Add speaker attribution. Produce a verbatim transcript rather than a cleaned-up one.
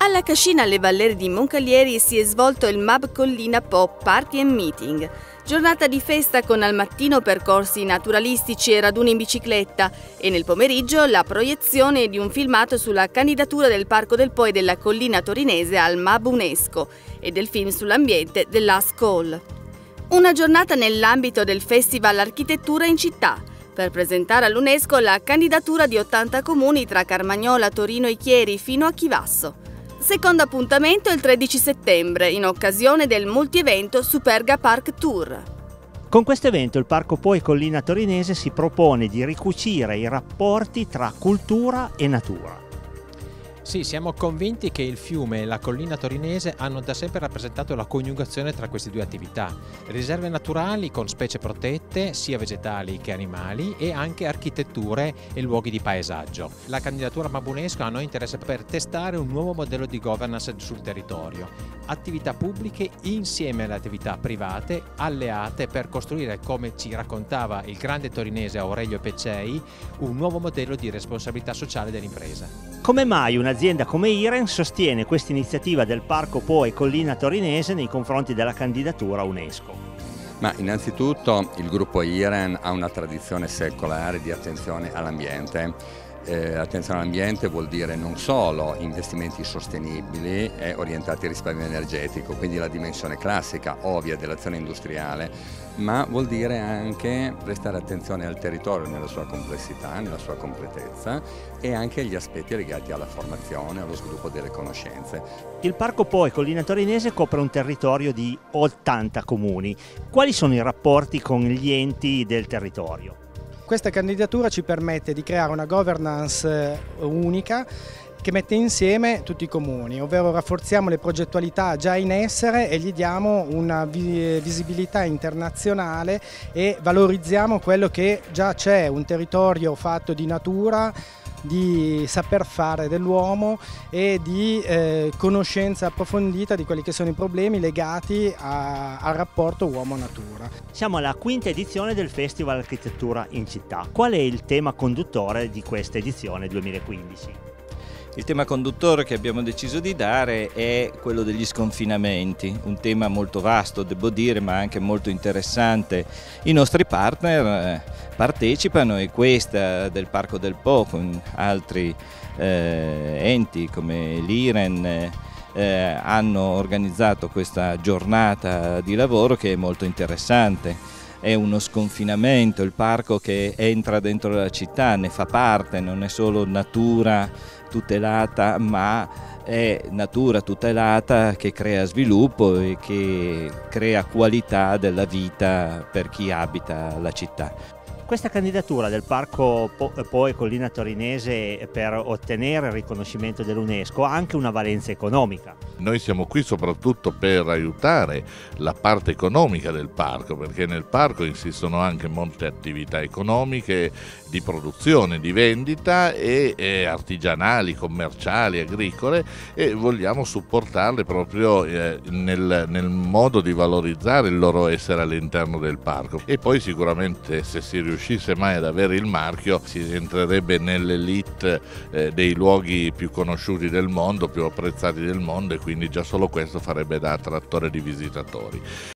Speaker 1: Alla Cascina alle Valleri di Moncalieri si è svolto il M A B Collina Po Party and Meeting, giornata di festa con al mattino percorsi naturalistici e raduni in bicicletta e nel pomeriggio la proiezione di un filmato sulla candidatura del Parco del Po e della Collina Torinese al M A B UNESCO e del film sull'ambiente The Last Call. Una giornata nell'ambito del Festival Architettura in città, per presentare all'UNESCO la candidatura di ottanta comuni tra Carmagnola, Torino e Chieri fino a Chivasso. Secondo appuntamento il tredici settembre, in occasione del multievento Superga Park Tour.
Speaker 2: Con questo evento il Parco Po e Collina Torinese si propone di ricucire i rapporti tra cultura e natura.
Speaker 3: Sì, siamo convinti che il fiume e la collina torinese hanno da sempre rappresentato la coniugazione tra queste due attività. Riserve naturali con specie protette, sia vegetali che animali, e anche architetture e luoghi di paesaggio. La candidatura M A B UNESCO a noi interessa per testare un nuovo modello di governance sul territorio. Attività pubbliche insieme alle attività private, alleate per costruire, come ci raccontava il grande torinese Aurelio Peccei, un nuovo modello di responsabilità sociale dell'impresa.
Speaker 2: Come mai un'azienda come Iren sostiene questa iniziativa del Parco Po e Collina Torinese nei confronti della candidatura UNESCO?
Speaker 4: Ma innanzitutto il gruppo Iren ha una tradizione secolare di attenzione all'ambiente. Eh, attenzione all'ambiente vuol dire non solo investimenti sostenibili e orientati al risparmio energetico, quindi la dimensione classica, ovvia dell'azione industriale, ma vuol dire anche prestare attenzione al territorio nella sua complessità, nella sua completezza e anche agli aspetti legati alla formazione, allo sviluppo delle conoscenze.
Speaker 2: Il Parco Po e Collina Torinese copre un territorio di ottanta comuni. Quali sono i rapporti con gli enti del territorio?
Speaker 5: Questa candidatura ci permette di creare una governance unica che mette insieme tutti i comuni, ovvero rafforziamo le progettualità già in essere e gli diamo una visibilità internazionale e valorizziamo quello che già c'è, un territorio fatto di natura, di saper fare dell'uomo e di eh, conoscenza approfondita di quelli che sono i problemi legati a, al rapporto uomo-natura.
Speaker 2: Siamo alla quinta edizione del Festival Architettura in città. Qual è il tema conduttore di questa edizione duemilaquindici?
Speaker 6: Il tema conduttore che abbiamo deciso di dare è quello degli sconfinamenti, un tema molto vasto, devo dire, ma anche molto interessante. I nostri partner partecipano e questa del Parco del Po con altri eh, enti come l'Iren eh, hanno organizzato questa giornata di lavoro che è molto interessante. È uno sconfinamento, il parco che entra dentro la città, ne fa parte, non è solo natura tutelata, ma è natura tutelata che crea sviluppo e che crea qualità della vita per chi abita la città.
Speaker 2: Questa candidatura del Parco Po e Collina Torinese per ottenere il riconoscimento dell'UNESCO ha anche una valenza economica.
Speaker 7: Noi siamo qui soprattutto per aiutare la parte economica del parco, perché nel parco insistono anche molte attività economiche di produzione, di vendita e, e artigianali, commerciali, agricole, e vogliamo supportarle proprio eh, nel, nel modo di valorizzare il loro essere all'interno del parco. E poi sicuramente, se si riuscisse mai ad avere il marchio, si entrerebbe nell'elite eh, dei luoghi più conosciuti del mondo, più apprezzati del mondo, e quindi già solo questo farebbe da attrattore di visitatori.